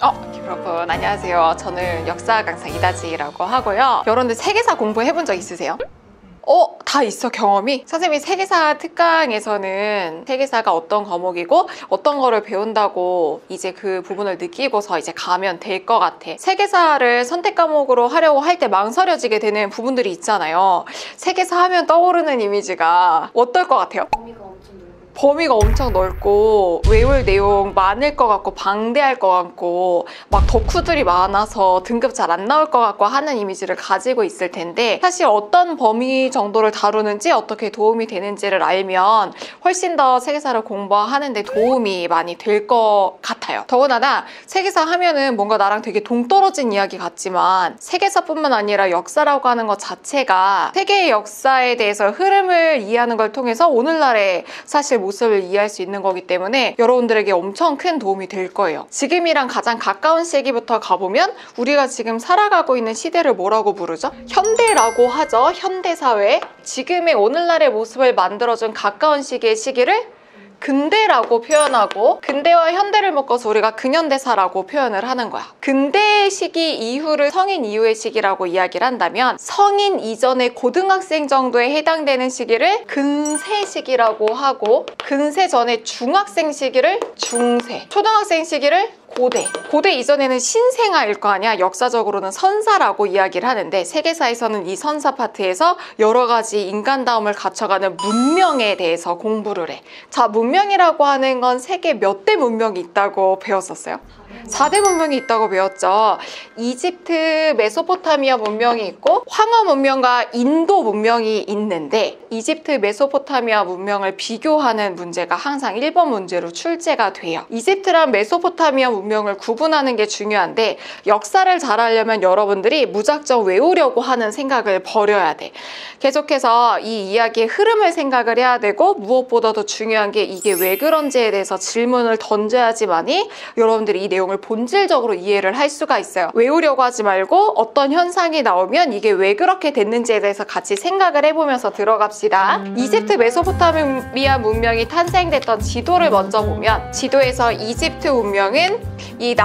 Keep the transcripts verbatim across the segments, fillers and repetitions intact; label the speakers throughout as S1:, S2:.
S1: 어, 여러분 안녕하세요. 저는 역사 강사 이다지라고 하고요. 여러분들 세계사 공부해본 적 있으세요? 어? 다 있어, 경험이? 선생님이 세계사 특강에서는 세계사가 어떤 과목이고 어떤 거를 배운다고 이제 그 부분을 느끼고서 이제 가면 될 것 같아. 세계사를 선택 과목으로 하려고 할 때 망설여지게 되는 부분들이 있잖아요. 세계사 하면 떠오르는 이미지가 어떨 것 같아요?
S2: 범위가 엄청 넓고
S1: 범위가 엄청 넓고 외울 내용 많을 것 같고 방대할 것 같고 막 덕후들이 많아서 등급 잘 안 나올 것 같고 하는 이미지를 가지고 있을 텐데, 사실 어떤 범위 정도를 다루는지 어떻게 도움이 되는지를 알면 훨씬 더 세계사를 공부하는 데 도움이 많이 될 것 같아요. 더군다나 세계사 하면은 뭔가 나랑 되게 동떨어진 이야기 같지만 세계사뿐만 아니라 역사라고 하는 것 자체가 세계의 역사에 대해서 흐름을 이해하는 걸 통해서 오늘날의 사실 모습을 이해할 수 있는 거기 때문에 여러분들에게 엄청 큰 도움이 될 거예요. 지금이랑 가장 가까운 시기부터 가보면 우리가 지금 살아가고 있는 시대를 뭐라고 부르죠? 현대라고 하죠. 현대사회. 지금의 오늘날의 모습을 만들어준 가까운 시기의 시기를 근대라고 표현하고, 근대와 현대를 묶어서 우리가 근현대사라고 표현을 하는 거야. 근대 시기 이후를 성인 이후의 시기라고 이야기를 한다면 성인 이전의 고등학생 정도에 해당되는 시기를 근세 시기라고 하고, 근세 전의 중학생 시기를 중세, 초등학생 시기를 고대, 고대 이전에는 신생아일 거 아니야. 역사적으로는 선사라고 이야기를 하는데 세계사에서는 이 선사 파트에서 여러 가지 인간다움을 갖춰가는 문명에 대해서 공부를 해. 자, 문명이라고 하는 건 세계 몇 대 문명이 있다고 배웠었어요? 사 대 문명이 있다고 배웠죠. 이집트, 메소포타미아 문명이 있고 황허 문명과 인도 문명이 있는데, 이집트, 메소포타미아 문명을 비교하는 문제가 항상 일 번 문제로 출제가 돼요. 이집트랑 메소포타미아 문명을 구분하는 게 중요한데, 역사를 잘 알려면 여러분들이 무작정 외우려고 하는 생각을 버려야 돼. 계속해서 이 이야기의 흐름을 생각을 해야 되고, 무엇보다도 중요한 게 이게 왜 그런지에 대해서 질문을 던져야지만이 여러분들이 이 내용을 본질적으로 이해를 할 수가 있어요. 외우려고 하지 말고 어떤 현상이 나오면 이게 왜 그렇게 됐는지에 대해서 같이 생각을 해보면서 들어갑시다. 음... 이집트, 메소포타미아 문명이 탄생됐던 지도를 먼저 보면, 지도에서 이집트 문명은 이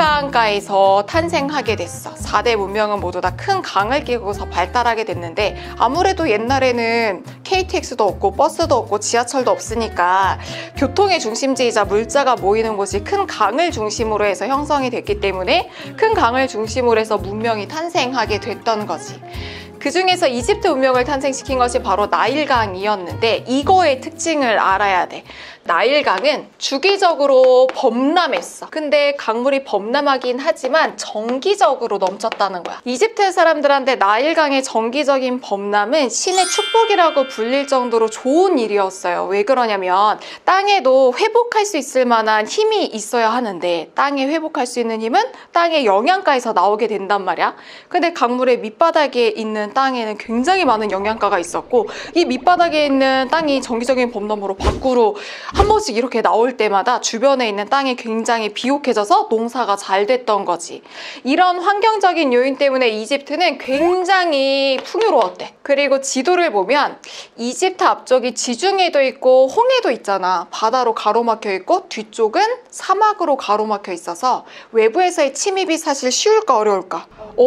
S1: 나일강가에서 탄생하게 됐어. 사 대 문명은 모두 다 큰 강을 끼고서 발달하게 됐는데, 아무래도 옛날에는 케이티엑스도 없고 버스도 없고 지하철도 없으니까 교통의 중심지이자 물자가 모이는 곳이 큰 강을 중심으로 해서 형성이 됐기 때문에 큰 강을 중심으로 해서 문명이 탄생하게 됐던 거지. 그 중에서 이집트 문명을 탄생시킨 것이 바로 나일강이었는데, 이거의 특징을 알아야 돼. 나일강은 주기적으로 범람했어. 근데 강물이 범람하긴 하지만 정기적으로 넘쳤다는 거야. 이집트 사람들한테 나일강의 정기적인 범람은 신의 축복이라고 불릴 정도로 좋은 일이었어요. 왜 그러냐면 땅에도 회복할 수 있을 만한 힘이 있어야 하는데, 땅에 회복할 수 있는 힘은 땅의 영양가에서 나오게 된단 말이야. 근데 강물의 밑바닥에 있는 땅에는 굉장히 많은 영양가가 있었고, 이 밑바닥에 있는 땅이 정기적인 범람으로 밖으로 한 번씩 이렇게 나올 때마다 주변에 있는 땅이 굉장히 비옥해져서 농사가 잘 됐던 거지. 이런 환경적인 요인 때문에 이집트는 굉장히 풍요로웠대. 그리고 지도를 보면 이집트 앞쪽이 지중해도 있고 홍해도 있잖아. 바다로 가로막혀 있고 뒤쪽은 사막으로 가로막혀 있어서 외부에서의 침입이 사실 쉬울까 어려울까?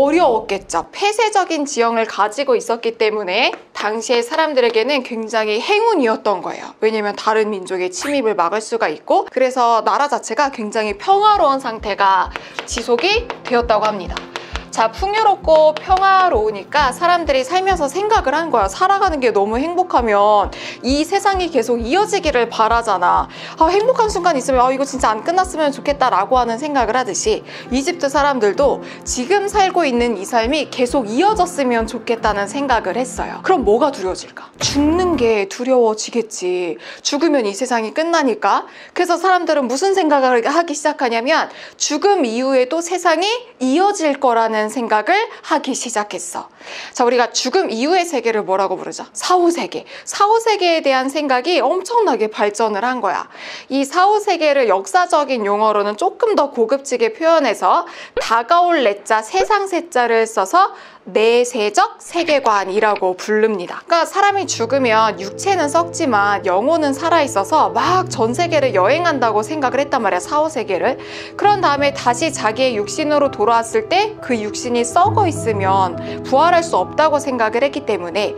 S1: 어려웠겠죠. 폐쇄적인 지형을 가지고 있었기 때문에 당시의 사람들에게는 굉장히 행운이었던 거예요. 왜냐면 다른 민족의 침입을 막을 수가 있고, 그래서 나라 자체가 굉장히 평화로운 상태가 지속이 되었다고 합니다. 자, 풍요롭고 평화로우니까 사람들이 살면서 생각을 한 거야. 살아가는 게 너무 행복하면 이 세상이 계속 이어지기를 바라잖아. 아, 행복한 순간 있으면 아, 이거 진짜 안 끝났으면 좋겠다 라고 하는 생각을 하듯이, 이집트 사람들도 지금 살고 있는 이 삶이 계속 이어졌으면 좋겠다는 생각을 했어요. 그럼 뭐가 두려워질까? 죽는 게 두려워지겠지. 죽으면 이 세상이 끝나니까. 그래서 사람들은 무슨 생각을 하기 시작하냐면 죽음 이후에도 세상이 이어질 거라는 생각을 하기 시작했어. 자, 우리가 죽음 이후의 세계를 뭐라고 부르죠? 사후세계. 사후세계에 대한 생각이 엄청나게 발전을 한 거야. 이 사후세계를 역사적인 용어로는 조금 더 고급지게 표현해서 다가올 내자 세상세자를 써서 내세적 세계관이라고 부릅니다. 그러니까 사람이 죽으면 육체는 썩지만 영혼은 살아있어서 막 전 세계를 여행한다고 생각을 했단 말이야, 사후세계를. 그런 다음에 다시 자기의 육신으로 돌아왔을 때 그 육신이 썩어 있으면 부활할 수 없다고 생각을 했기 때문에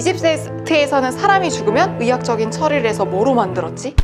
S1: 이집트에서는 사람이 죽으면 의학적인 처리를 해서 뭐로 만들었지?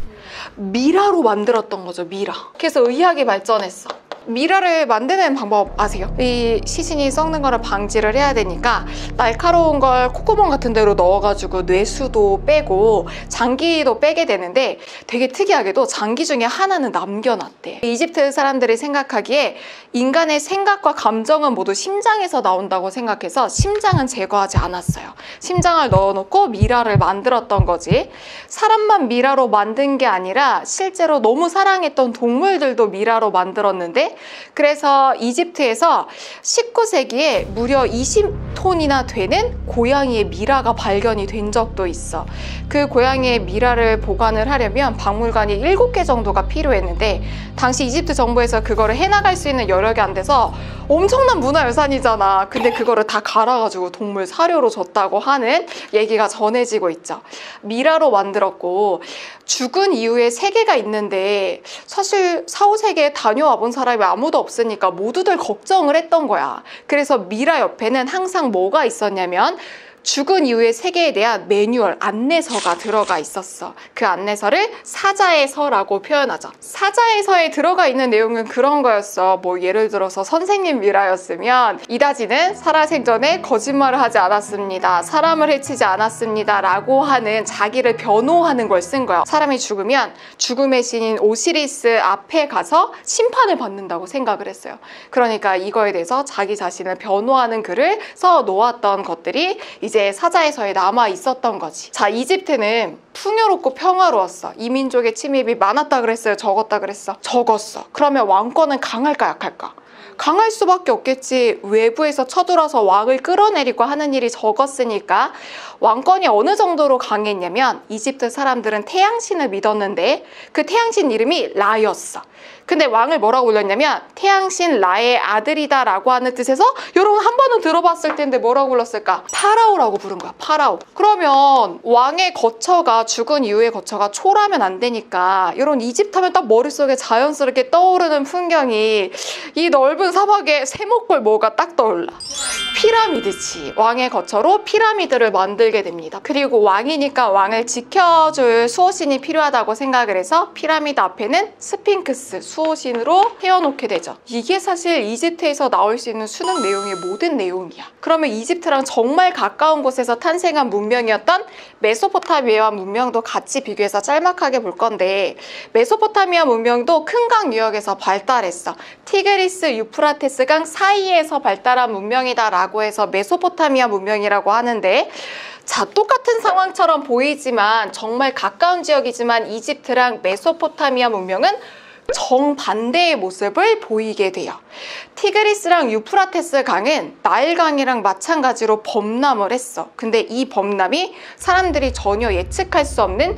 S1: 미라로 만들었던 거죠, 미라. 그래서 의학이 발전했어. 미라를 만드는 방법 아세요? 이 시신이 썩는 거를 방지를 해야 되니까 날카로운 걸 콧구멍 같은 데로 넣어가지고 뇌수도 빼고 장기도 빼게 되는데 되게 특이하게도 장기 중에 하나는 남겨놨대. 이집트 사람들이 생각하기에 인간의 생각과 감정은 모두 심장에서 나온다고 생각해서 심장은 제거하지 않았어요. 심장을 넣어놓고 미라를 만들었던 거지. 사람만 미라로 만든 게 아니라 실제로 너무 사랑했던 동물들도 미라로 만들었는데, 그래서 이집트에서 십구 세기에 무려 이십 톤이나 되는 고양이의 미라가 발견이 된 적도 있어. 그 고양이의 미라를 보관을 하려면 박물관이 일곱 개 정도가 필요했는데 당시 이집트 정부에서 그거를 해나갈 수 있는 여력이 안 돼서 엄청난 문화유산이잖아. 근데 그거를 다 갈아가지고 동물 사료로 줬다고 하는 얘기가 전해지고 있죠. 미라로 만들었고, 죽은 이후에 세계가 있는데 사실 사후세계에 다녀와 본 사람이 아무도 없으니까 모두들 걱정을 했던 거야. 그래서 미라 옆에는 항상 뭐가 있었냐면 죽은 이후의 세계에 대한 매뉴얼, 안내서가 들어가 있었어. 그 안내서를 사자의 서라고 표현하죠. 사자의 서에 들어가 있는 내용은 그런 거였어. 뭐 예를 들어서 선생님 미라였으면 이다지는 살아생전에 거짓말을 하지 않았습니다, 사람을 해치지 않았습니다 라고 하는 자기를 변호하는 걸 쓴 거야. 사람이 죽으면 죽음의 신인 오시리스 앞에 가서 심판을 받는다고 생각을 했어요. 그러니까 이거에 대해서 자기 자신을 변호하는 글을 써 놓았던 것들이 이제 사자의 서에 남아 있었던 거지. 자, 이집트는 풍요롭고 평화로웠어. 이민족의 침입이 많았다 그랬어요? 적었다 그랬어? 적었어. 그러면 왕권은 강할까 약할까? 강할 수밖에 없겠지. 외부에서 쳐들어서 왕을 끌어내리고 하는 일이 적었으니까. 왕권이 어느 정도로 강했냐면 이집트 사람들은 태양신을 믿었는데 그 태양신 이름이 라였어. 근데 왕을 뭐라고 불렀냐면 태양신 라의 아들이다 라고 하는 뜻에서, 여러분 한 번은 들어봤을 텐데 뭐라고 불렀을까? 파라오라고 부른 거야, 파라오. 그러면 왕의 거처가, 죽은 이후의 거처가 초라하면 안 되니까 여러분 이집트 하면 딱 머릿속에 자연스럽게 떠오르는 풍경이 이 넓은 사막에 세모꼴 뭐가 딱 떠올라. 피라미드지. 왕의 거처로 피라미드를 만들게 됩니다. 그리고 왕이니까 왕을 지켜줄 수호신이 필요하다고 생각을 해서 피라미드 앞에는 스핑크스, 수호신으로 세워놓게 되죠. 이게 사실 이집트에서 나올 수 있는 수능 내용의 모든 내용이야. 그러면 이집트랑 정말 가까운 곳에서 탄생한 문명이었던 메소포타미아 문명도 같이 비교해서 짤막하게 볼 건데, 메소포타미아 문명도 큰 강 유역에서 발달했어. 티그리스, 유프라테스 강 사이에서 발달한 문명이다 라고 해서 메소포타미아 문명이라고 하는데, 자, 똑같은 상황처럼 보이지만 정말 가까운 지역이지만 이집트랑 메소포타미아 문명은 정반대의 모습을 보이게 돼요. 티그리스랑 유프라테스 강은 나일강이랑 마찬가지로 범람을 했어. 근데 이 범람이 사람들이 전혀 예측할 수 없는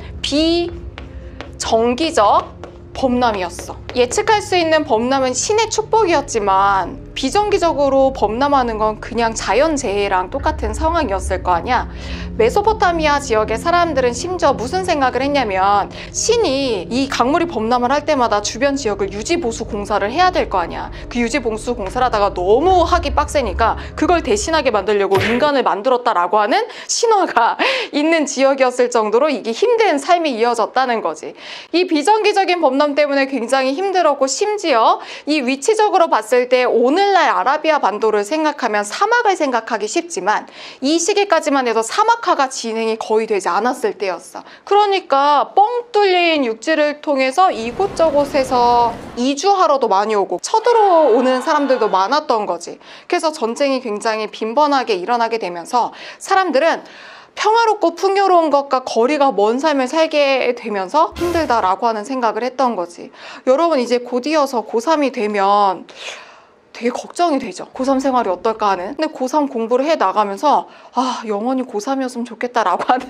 S1: 비정기적 범람이었어. 예측할 수 있는 범람은 신의 축복이었지만 비정기적으로 범람하는 건 그냥 자연재해랑 똑같은 상황이었을 거 아니야. 메소포타미아 지역의 사람들은 심지어 무슨 생각을 했냐면 신이 이 강물이 범람을 할 때마다 주변 지역을 유지보수 공사를 해야 될 거 아니야. 그 유지보수 공사를 하다가 너무 하기 빡세니까 그걸 대신하게 만들려고 인간을 만들었다라고 하는 신화가 있는 지역이었을 정도로 이게 힘든 삶이 이어졌다는 거지. 이 비정기적인 범람 때문에 굉장히 힘들었고, 심지어 이 위치적으로 봤을 때 오늘날 아라비아 반도를 생각하면 사막을 생각하기 쉽지만 이 시기까지만 해도 사막화가 진행이 거의 되지 않았을 때였어. 그러니까 뻥 뚫린 육지를 통해서 이곳저곳에서 이주하러도 많이 오고 쳐들어오는 사람들도 많았던 거지. 그래서 전쟁이 굉장히 빈번하게 일어나게 되면서 사람들은 평화롭고 풍요로운 것과 거리가 먼 삶을 살게 되면서 힘들다라고 하는 생각을 했던 거지. 여러분 이제 곧이어서 고삼이 되면 되게 걱정이 되죠. 고삼 생활이 어떨까 하는. 근데 고삼 공부를 해 나가면서 아, 영원히 고삼이었으면 좋겠다라고 하는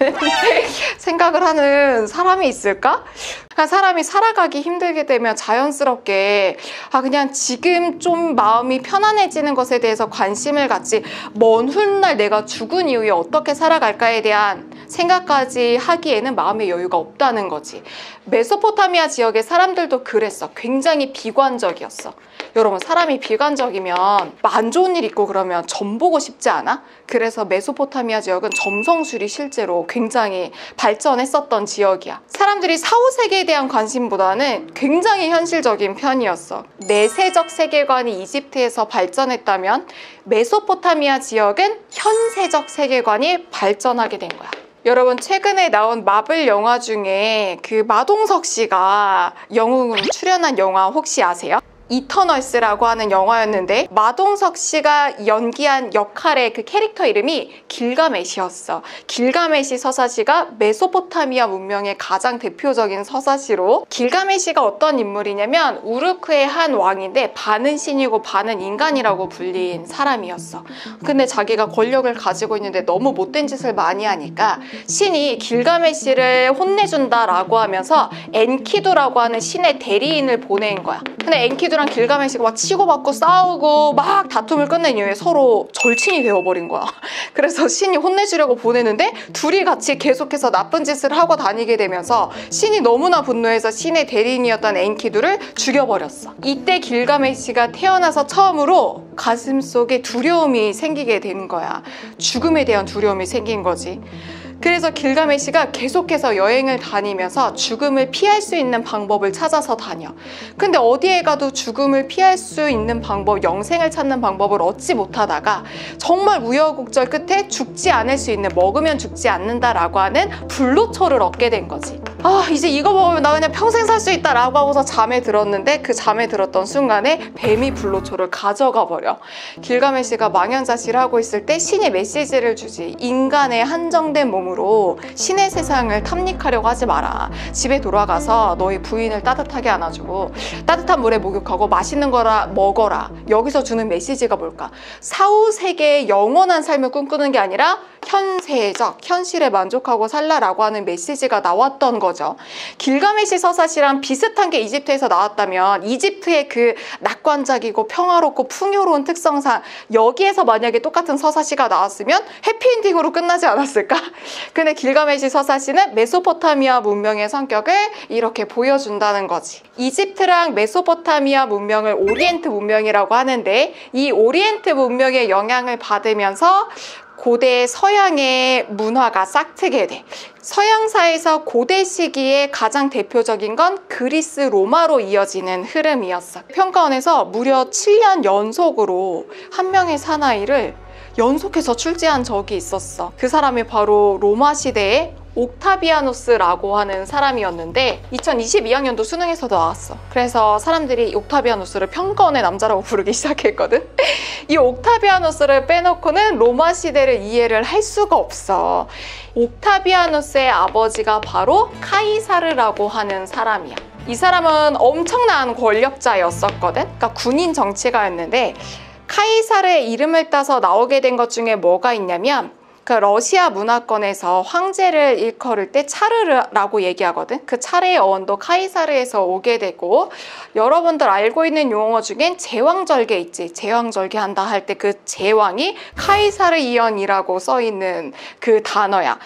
S1: 생각을 하는 사람이 있을까? 그냥 사람이 살아가기 힘들게 되면 자연스럽게 아, 그냥 지금 좀 마음이 편안해지는 것에 대해서 관심을 갖지, 먼 훗날 내가 죽은 이후에 어떻게 살아갈까에 대한 생각까지 하기에는 마음의 여유가 없다는 거지. 메소포타미아 지역의 사람들도 그랬어. 굉장히 비관적이었어. 여러분, 사람이 비관적이면 안 좋은 일 있고 그러면 점 보고 싶지 않아? 그래서 메소포타미아 지역은 점성술이 실제로 굉장히 발전했었던 지역이야. 사람들이 사후 세계에 대한 관심보다는 굉장히 현실적인 편이었어. 내세적 세계관이 이집트에서 발전했다면 메소포타미아 지역은 현세적 세계관이 발전하게 된 거야. 여러분, 최근에 나온 마블 영화 중에 그 마동석 씨가 영웅으로 출연한 영화 혹시 아세요? 이터널스라고 하는 영화였는데 마동석 씨가 연기한 역할의 그 캐릭터 이름이 길가메시였어. 길가메시 서사시가 메소포타미아 문명의 가장 대표적인 서사시로, 길가메시가 어떤 인물이냐면 우르크의 한 왕인데 반은 신이고 반은 인간이라고 불린 사람이었어. 근데 자기가 권력을 가지고 있는데 너무 못된 짓을 많이 하니까 신이 길가메시를 혼내준다라고 하면서 엔키두라고 하는 신의 대리인을 보낸 거야. 근데 엔키두 랑 길가메시가 막 치고받고 싸우고 막 다툼을 끝낸 이후에 서로 절친이 되어버린 거야. 그래서 신이 혼내주려고 보내는데 둘이 같이 계속해서 나쁜 짓을 하고 다니게 되면서 신이 너무나 분노해서 신의 대리인이었던 엔키두를 죽여버렸어. 이때 길가메시가 태어나서 처음으로 가슴속에 두려움이 생기게 된 거야. 죽음에 대한 두려움이 생긴 거지. 그래서 길가메시가 계속해서 여행을 다니면서 죽음을 피할 수 있는 방법을 찾아서 다녀. 근데 어디에 가도 죽음을 피할 수 있는 방법, 영생을 찾는 방법을 얻지 못하다가 정말 우여곡절 끝에 죽지 않을 수 있는, 먹으면 죽지 않는다라고 하는 불로초를 얻게 된 거지. 아, 이제 이거 먹으면 나 그냥 평생 살 수 있다라고 하고서 잠에 들었는데 그 잠에 들었던 순간에 뱀이 불로초를 가져가 버려. 길가메시가 망연자실을 하고 있을 때 신이 메시지를 주지. 인간의 한정된 몸으로 신의 세상을 탐닉하려고 하지 마라. 집에 돌아가서 너희 부인을 따뜻하게 안아주고 따뜻한 물에 목욕하고 맛있는 거라 먹어라. 여기서 주는 메시지가 뭘까? 사후 세계의 영원한 삶을 꿈꾸는 게 아니라 현세적, 현실에 만족하고 살라라고 하는 메시지가 나왔던 거죠. 길가메시 서사시랑 비슷한 게 이집트에서 나왔다면 이집트의 그 낙관적이고 평화롭고 풍요로운 특성상 여기에서 만약에 똑같은 서사시가 나왔으면 해피엔딩으로 끝나지 않았을까? 근데 길가메시 서사시는 메소포타미아 문명의 성격을 이렇게 보여준다는 거지. 이집트랑 메소포타미아 문명을 오리엔트 문명이라고 하는데 이 오리엔트 문명의 영향을 받으면서 고대 서양의 문화가 싹트게 돼. 서양사에서 고대 시기에 가장 대표적인 건 그리스 로마로 이어지는 흐름이었어. 평가원에서 무려 칠 년 연속으로 한 명의 사나이를 연속해서 출제한 적이 있었어. 그 사람이 바로 로마 시대의 옥타비아누스라고 하는 사람이었는데 이천이십이 학년도 수능에서도 나왔어. 그래서 사람들이 옥타비아누스를 평가원의 남자라고 부르기 시작했거든. 이 옥타비아누스를 빼놓고는 로마 시대를 이해를 할 수가 없어. 옥타비아누스의 아버지가 바로 카이사르라고 하는 사람이야. 이 사람은 엄청난 권력자였었거든. 그러니까 군인 정치가였는데 카이사르의 이름을 따서 나오게 된 것 중에 뭐가 있냐면 그 러시아 문화권에서 황제를 일컬을 때 차르라고 얘기하거든. 그 차르의 어원도 카이사르에서 오게 되고, 여러분들 알고 있는 용어 중엔 제왕절개 있지. 제왕절개 한다 할 때 그 제왕이 카이사르 이언이라고 써있는 그 단어야.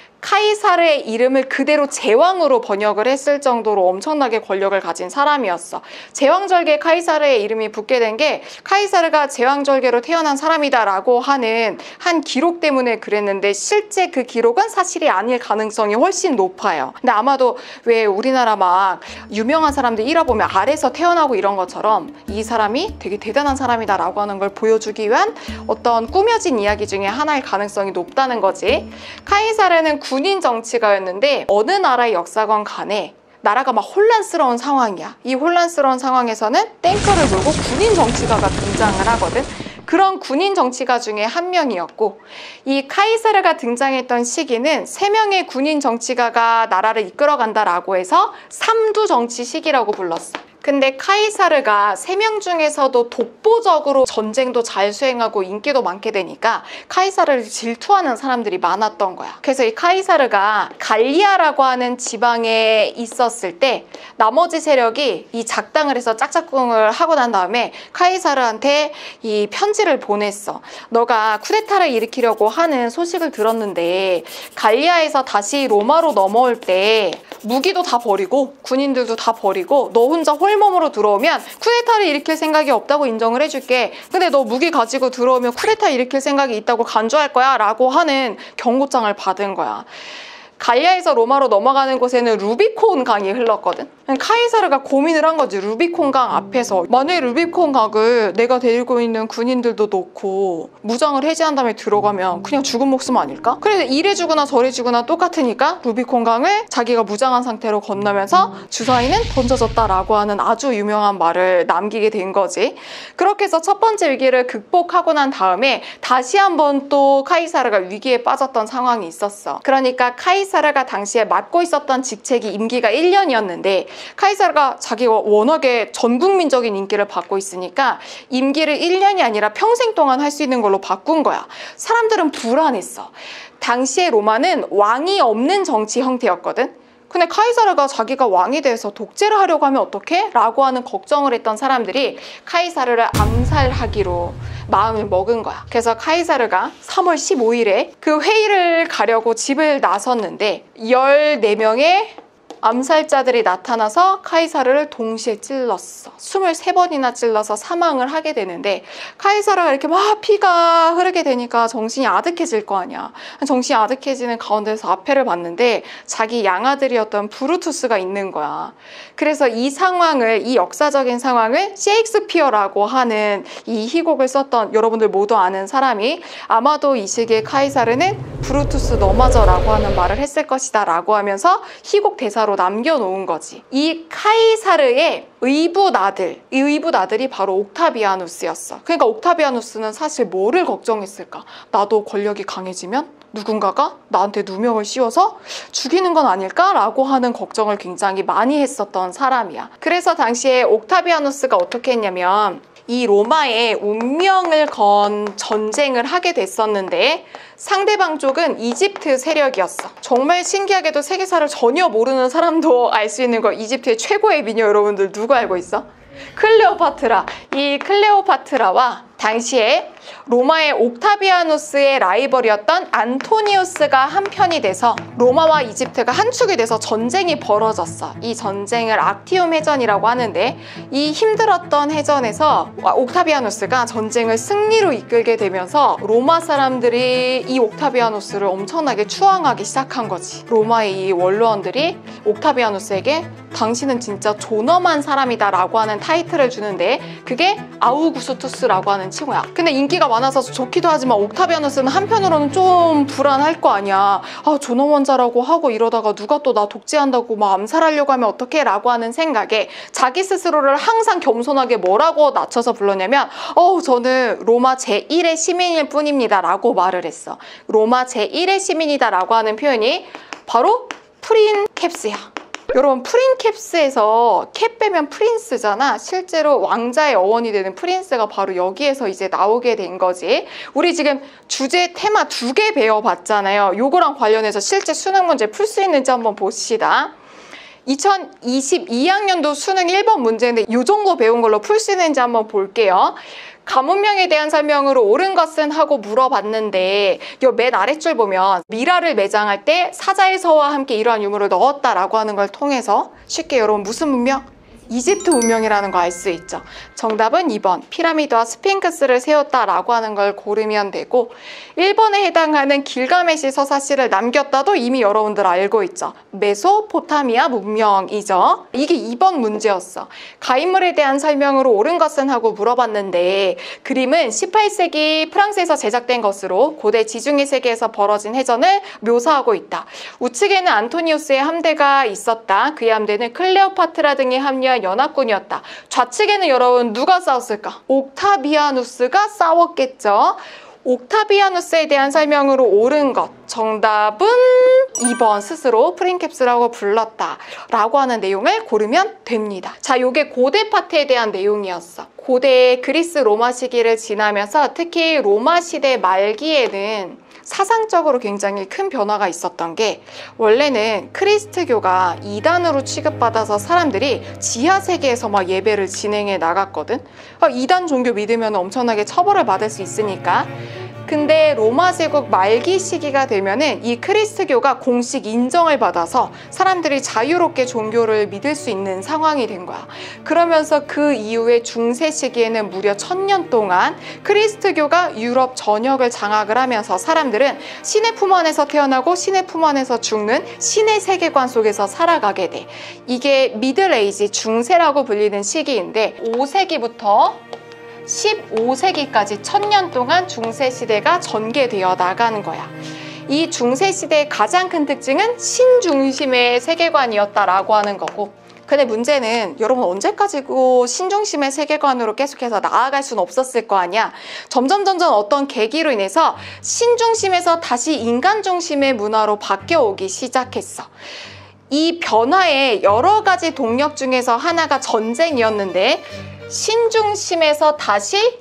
S1: 카이사르의 이름을 그대로 제왕으로 번역을 했을 정도로 엄청나게 권력을 가진 사람이었어. 제왕절개 카이사르의 이름이 붙게 된 게 카이사르가 제왕절개로 태어난 사람이다라고 하는 한 기록 때문에 그랬는데 실제 그 기록은 사실이 아닐 가능성이 훨씬 높아요. 근데 아마도 왜 우리나라 막 유명한 사람들 일화보면 아래서 태어나고 이런 것처럼 이 사람이 되게 대단한 사람이다라고 하는 걸 보여주기 위한 어떤 꾸며진 이야기 중에 하나일 가능성이 높다는 거지. 카이사르는 군인 정치가였는데 어느 나라의 역사관 간에 나라가 막 혼란스러운 상황이야. 이 혼란스러운 상황에서는 탱커를 몰고 군인 정치가가 등장을 하거든. 그런 군인 정치가 중에 한 명이었고, 이 카이사르가 등장했던 시기는 세 명의 군인 정치가가 나라를 이끌어간다라고 해서 삼두 정치 시기라고 불렀어. 근데 카이사르가 세 명 중에서도 독보적으로 전쟁도 잘 수행하고 인기도 많게 되니까 카이사르를 질투하는 사람들이 많았던 거야. 그래서 이 카이사르가 갈리아라고 하는 지방에 있었을 때 나머지 세력이 이 작당을 해서 짝짝꿍을 하고 난 다음에 카이사르한테 이 편지를 보냈어. 너가 쿠데타를 일으키려고 하는 소식을 들었는데 갈리아에서 다시 로마로 넘어올 때 무기도 다 버리고 군인들도 다 버리고 너 혼자 홀몸으로 들어오면 쿠데타를 일으킬 생각이 없다고 인정을 해줄게. 근데 너 무기 가지고 들어오면 쿠데타 일으킬 생각이 있다고 간주할 거야 라고 하는 경고장을 받은 거야. 갈리아에서 로마로 넘어가는 곳에는 루비콘 강이 흘렀거든. 카이사르가 고민을 한 거지. 루비콘 강 앞에서 만약에 루비콘 강을 내가 데리고 있는 군인들도 놓고 무장을 해제한 다음에 들어가면 그냥 죽은 목숨 아닐까? 그래서 이래 주거나 저래 주거나 똑같으니까 루비콘 강을 자기가 무장한 상태로 건너면서 주사위는 던져졌다라고 하는 아주 유명한 말을 남기게 된 거지. 그렇게 해서 첫 번째 위기를 극복하고 난 다음에 다시 한번 또 카이사르가 위기에 빠졌던 상황이 있었어. 그러니까 카이사르가 당시에 맡고 있었던 직책이 임기가 일 년이었는데 카이사르가 자기가 워낙에 전국민적인 인기를 받고 있으니까 임기를 일 년이 아니라 평생 동안 할 수 있는 걸로 바꾼 거야. 사람들은 불안했어. 당시에 로마는 왕이 없는 정치 형태였거든. 근데 카이사르가 자기가 왕이 돼서 독재를 하려고 하면 어떡해? 라고 하는 걱정을 했던 사람들이 카이사르를 암살하기로 마음을 먹은 거야. 그래서 카이사르가 삼월 십오일에 그 회의를 가려고 집을 나섰는데 열네 명의 암살자들이 나타나서 카이사르를 동시에 찔렀어. 스물세 번이나 찔러서 사망을 하게 되는데 카이사르가 이렇게 막 피가 흐르게 되니까 정신이 아득해질 거 아니야. 정신이 아득해지는 가운데서 앞에를 봤는데 자기 양아들이었던 브루투스가 있는 거야. 그래서 이 상황을, 이 역사적인 상황을 셰익스피어라고 하는 이 희곡을 썼던 여러분들 모두 아는 사람이 아마도 이 시기에 카이사르는 브루투스 너마저라고 하는 말을 했을 것이다 라고 하면서 희곡 대사로 남겨놓은 거지. 이 카이사르의 의붓 아들, 이 의붓 아들이 바로 옥타비아누스였어. 그러니까 옥타비아누스는 사실 뭐를 걱정했을까? 나도 권력이 강해지면 누군가가 나한테 누명을 씌워서 죽이는 건 아닐까라고 하는 걱정을 굉장히 많이 했었던 사람이야. 그래서 당시에 옥타비아누스가 어떻게 했냐면 이 로마의 운명을 건 전쟁을 하게 됐었는데 상대방 쪽은 이집트 세력이었어. 정말 신기하게도 세계사를 전혀 모르는 사람도 알 수 있는 거, 이집트의 최고의 미녀 여러분들 누구 알고 있어? 클레오파트라. 이 클레오파트라와 당시에 로마의 옥타비아누스의 라이벌이었던 안토니우스가 한편이 돼서 로마와 이집트가 한 축이 돼서 전쟁이 벌어졌어. 이 전쟁을 악티움 해전이라고 하는데 이 힘들었던 해전에서 옥타비아누스가 전쟁을 승리로 이끌게 되면서 로마 사람들이 이 옥타비아누스를 엄청나게 추앙하기 시작한 거지. 로마의 이 원로원들이 옥타비아누스에게 당신은 진짜 존엄한 사람이다 라고 하는 타이틀을 주는데 그게 아우구스투스라고 하는 칭호야. 근데 인기가 많아서 좋기도 하지만 옥타비아누스는 한편으로는 좀 불안할 거 아니야. 아, 존엄원자라고 하고 이러다가 누가 또 나 독재한다고 막 암살하려고 하면 어떡해? 라고 하는 생각에 자기 스스로를 항상 겸손하게 뭐라고 낮춰서 불렀냐면 어우, 저는 로마 제일의 시민일 뿐입니다 라고 말을 했어. 로마 제일의 시민이다 라고 하는 표현이 바로 프린캡스야. 여러분, 프린캡스에서 캡 빼면 프린스잖아. 실제로 왕자의 어원이 되는 프린스가 바로 여기에서 이제 나오게 된 거지. 우리 지금 주제 테마 두 개 배워봤잖아요. 요거랑 관련해서 실제 수능 문제 풀 수 있는지 한번 봅시다. 이천이십이 학년도 수능 일 번 문제인데 이 정도 배운 걸로 풀 수 있는지 한번 볼게요. 가문명에 대한 설명으로 옳은 것은 하고 물어봤는데 요 맨 아랫줄 보면 미라를 매장할 때 사자의 서와 함께 이러한 유물을 넣었다라고 하는 걸 통해서 쉽게 여러분 무슨 문명? 이집트 문명이라는 거 알 수 있죠. 정답은 이 번 피라미드와 스핑크스를 세웠다라고 하는 걸 고르면 되고 일 번에 해당하는 길가메시 서사시를 남겼다도 이미 여러분들 알고 있죠. 메소포타미아 문명이죠. 이게 이 번 문제였어. 가인물에 대한 설명으로 옳은 것은 하고 물어봤는데 그림은 십팔 세기 프랑스에서 제작된 것으로 고대 지중해 세계에서 벌어진 해전을 묘사하고 있다. 우측에는 안토니우스의 함대가 있었다. 그의 함대는 클레오파트라 등이 합류한 연합군이었다. 좌측에는 여러분 누가 싸웠을까? 옥타비아누스가 싸웠겠죠. 옥타비아누스에 대한 설명으로 옳은 것, 정답은 이 번 스스로 프린캡스라고 불렀다 라고 하는 내용을 고르면 됩니다. 자, 요게 고대 파트에 대한 내용이었어. 고대 그리스 로마 시기를 지나면서 특히 로마 시대 말기에는 사상적으로 굉장히 큰 변화가 있었던 게, 원래는 크리스트교가 이단으로 취급받아서 사람들이 지하 세계에서 막 예배를 진행해 나갔거든. 이단 종교 믿으면 엄청나게 처벌을 받을 수 있으니까. 근데 로마 제국 말기 시기가 되면은 이 크리스트교가 공식 인정을 받아서 사람들이 자유롭게 종교를 믿을 수 있는 상황이 된 거야. 그러면서 그 이후에 중세 시기에는 무려 천년 동안 크리스트교가 유럽 전역을 장악을 하면서 사람들은 신의 품 안에서 태어나고 신의 품 안에서 죽는 신의 세계관 속에서 살아가게 돼. 이게 미들에이지, 중세라고 불리는 시기인데, 오 세기부터 십오 세기까지 천년 동안 중세시대가 전개되어 나가는 거야. 이 중세시대의 가장 큰 특징은 신중심의 세계관이었다라고 하는 거고, 근데 문제는 여러분 언제까지고 신중심의 세계관으로 계속해서 나아갈 수는 없었을 거 아니야. 점점 점점 어떤 계기로 인해서 신중심에서 다시 인간중심의 문화로 바뀌어오기 시작했어. 이 변화의 여러 가지 동력 중에서 하나가 전쟁이었는데, 신중심에서 다시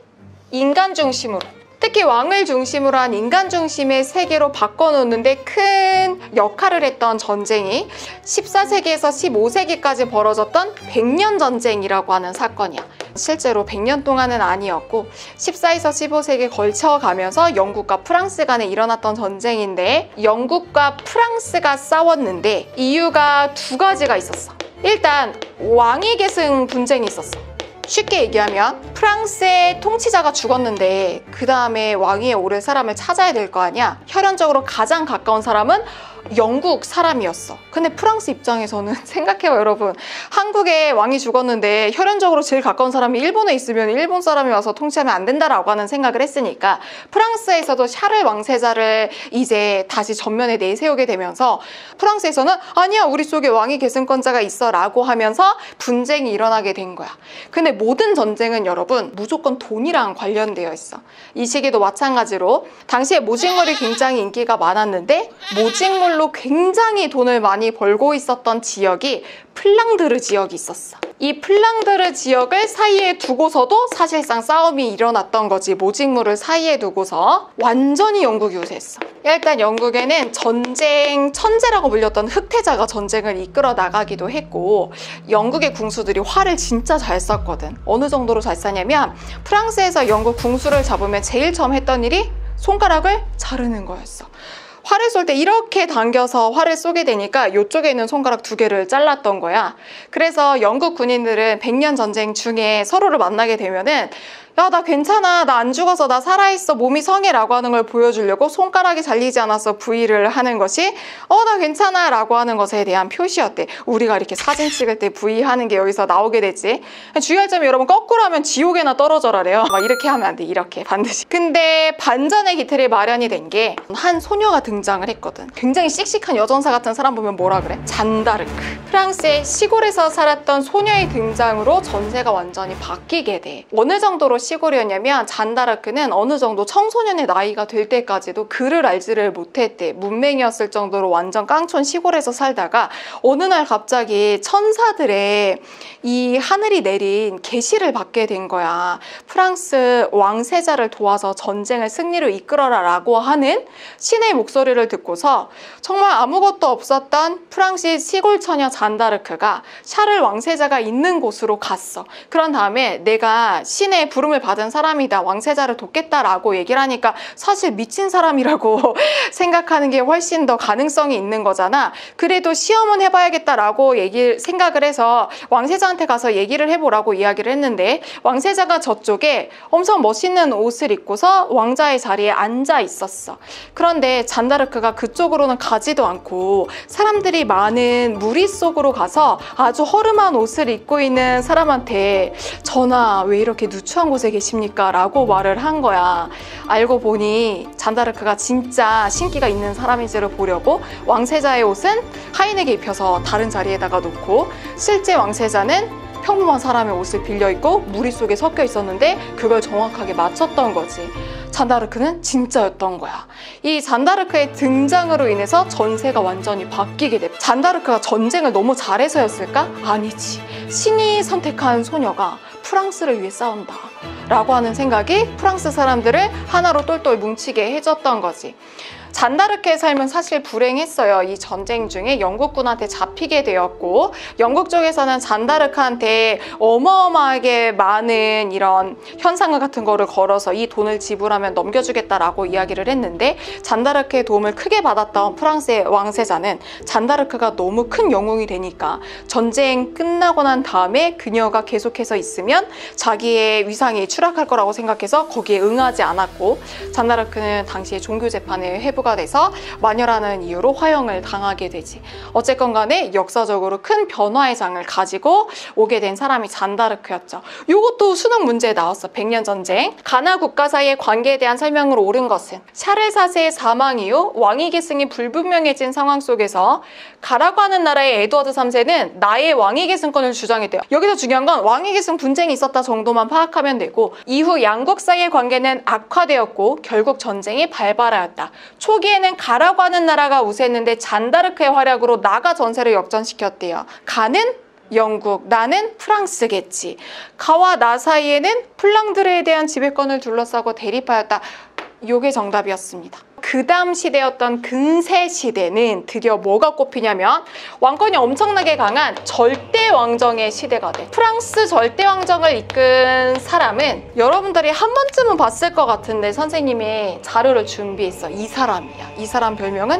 S1: 인간 중심으로, 특히 왕을 중심으로 한 인간 중심의 세계로 바꿔놓는데 큰 역할을 했던 전쟁이 십사 세기에서 십오 세기까지 벌어졌던 백년 전쟁이라고 하는 사건이야. 실제로 백 년 동안은 아니었고 십사에서 십오 세기 걸쳐가면서 영국과 프랑스 간에 일어났던 전쟁인데, 영국과 프랑스가 싸웠는데 이유가 두 가지가 있었어. 일단 왕위 계승 분쟁이 있었어. 쉽게 얘기하면 프랑스의 통치자가 죽었는데 그 다음에 왕위에 오를 사람을 찾아야 될 거 아니야. 혈연적으로 가장 가까운 사람은 영국 사람이었어. 근데 프랑스 입장에서는 생각해요 여러분, 한국에 왕이 죽었는데 혈연적으로 제일 가까운 사람이 일본에 있으면 일본 사람이 와서 통치하면 안 된다라고 하는 생각을 했으니까, 프랑스에서도 샤를 왕세자를 이제 다시 전면에 내세우게 되면서 프랑스에서는 아니야, 우리 쪽에 왕위 계승권자가 있어 라고 하면서 분쟁이 일어나게 된 거야. 근데 모든 전쟁은 여러분 무조건 돈이랑 관련되어 있어. 이 시기도 마찬가지로 당시에 모직물이 굉장히 인기가 많았는데, 모직물 로 굉장히 돈을 많이 벌고 있었던 지역이 플랑드르 지역이 있었어. 이 플랑드르 지역을 사이에 두고서도 사실상 싸움이 일어났던 거지. 모직물을 사이에 두고서 완전히 영국이 우세했어. 일단 영국에는 전쟁 천재라고 불렸던 흑태자가 전쟁을 이끌어 나가기도 했고, 영국의 궁수들이 활을 진짜 잘 쐈거든. 어느 정도로 잘 쐈냐면, 프랑스에서 영국 궁수를 잡으면 제일 처음 했던 일이 손가락을 자르는 거였어. 활을 쏠 때 이렇게 당겨서 활을 쏘게 되니까 이쪽에 있는 손가락 두 개를 잘랐던 거야. 그래서 영국 군인들은 백년 전쟁 중에 서로를 만나게 되면은 야, 나 괜찮아, 나 안 죽어서 나 살아있어, 몸이 성해 라고 하는 걸 보여주려고 손가락이 잘리지 않아서 V를 하는 것이 어, 나 괜찮아 라고 하는 것에 대한 표시였대. 우리가 이렇게 사진 찍을 때 V 하는 게 여기서 나오게 되지. 주의할 점이, 여러분 거꾸로 하면 지옥에나 떨어져라래요. 막 이렇게 하면 안 돼, 이렇게 반드시. 근데 반전의 기틀이 마련이 된 게 한 소녀가 등장을 했거든. 굉장히 씩씩한 여전사 같은 사람 보면 뭐라 그래? 잔다르크. 프랑스의 시골에서 살았던 소녀의 등장으로 전세가 완전히 바뀌게 돼. 어느 정도로 시골이었냐면, 잔다르크는 어느 정도 청소년의 나이가 될 때까지도 글을 알지를 못했대. 문맹이었을 정도로 완전 깡촌 시골에서 살다가 어느 날 갑자기 천사들의 이 하늘이 내린 계시를 받게 된 거야. 프랑스 왕세자를 도와서 전쟁을 승리로 이끌어라 라고 하는 신의 목소리를 듣고서 정말 아무것도 없었던 프랑스 시골 처녀 잔다르크가 샤를 왕세자가 있는 곳으로 갔어. 그런 다음에 내가 신의 부름을 받은 사람이다, 왕세자를 돕겠다라고 얘기를 하니까 사실 미친 사람이라고 생각하는 게 훨씬 더 가능성이 있는 거잖아. 그래도 시험은 해봐야겠다라고 얘기 생각을 해서 왕세자한테 가서 얘기를 해보라고 이야기를 했는데, 왕세자가 저쪽에 엄청 멋있는 옷을 입고서 왕자의 자리에 앉아 있었어. 그런데 잔다르크가 그쪽으로는 가지도 않고 사람들이 많은 무리 속으로 가서 아주 허름한 옷을 입고 있는 사람한테 전하, 왜 이렇게 누추한 곳에 계십니까? 라고 말을 한 거야. 알고 보니 잔다르크가 진짜 신기가 있는 사람인지를 보려고 왕세자의 옷은 하인에게 입혀서 다른 자리에다가 놓고, 실제 왕세자는 평범한 사람의 옷을 빌려 입고 무리 속에 섞여 있었는데 그걸 정확하게 맞췄던 거지. 잔다르크는 진짜였던 거야. 이 잔다르크의 등장으로 인해서 전세가 완전히 바뀌게 돼. 잔다르크가 전쟁을 너무 잘해서였을까? 아니지. 신이 선택한 소녀가 프랑스를 위해 싸운다 라고 하는 생각이 프랑스 사람들을 하나로 똘똘 뭉치게 해줬던 거지. 잔다르크의 삶은 사실 불행했어요. 이 전쟁 중에 영국군한테 잡히게 되었고, 영국 쪽에서는 잔다르크한테 어마어마하게 많은 이런 현상금 같은 거를 걸어서 이 돈을 지불하면 넘겨주겠다라고 이야기를 했는데, 잔다르크의 도움을 크게 받았던 프랑스의 왕세자는 잔다르크가 너무 큰 영웅이 되니까 전쟁 끝나고 난 다음에 그녀가 계속해서 있으면 자기의 위상이 추락할 거라고 생각해서 거기에 응하지 않았고, 잔다르크는 당시에 종교 재판에 회부 가 돼서 마녀라는 이유로 화형을 당하게 되지. 어쨌건 간에 역사적으로 큰 변화의 장을 가지고 오게 된 사람이 잔다르크였죠. 이것도 수능 문제에 나왔어. 백년 전쟁. 가나 국가 사이의 관계에 대한 설명으로 옳은 것은 샤를 사 세의 사망 이후 왕위 계승이 불분명해진 상황 속에서 가라고 하는 나라의 에드워드 삼 세는 나의 왕위 계승권을 주장했대요. 여기서 중요한 건 왕위 계승 분쟁이 있었다 정도만 파악하면 되고, 이후 양국 사이의 관계는 악화되었고 결국 전쟁이 발발하였다. 초기에는 가라고 하는 나라가 우세했는데 잔다르크의 활약으로 나가 전세를 역전시켰대요. 가는 영국, 나는 프랑스겠지. 가와 나 사이에는 플랑드르에 대한 지배권을 둘러싸고 대립하였다. 요게 정답이었습니다. 그 다음 시대였던 근세 시대는 드디어 뭐가 꼽히냐면 왕권이 엄청나게 강한 절대왕정의 시대가 돼. 프랑스 절대왕정을 이끈 사람은 여러분들이 한 번쯤은 봤을 것 같은데 선생님이 자료를 준비했어. 이 사람이야. 이 사람 별명은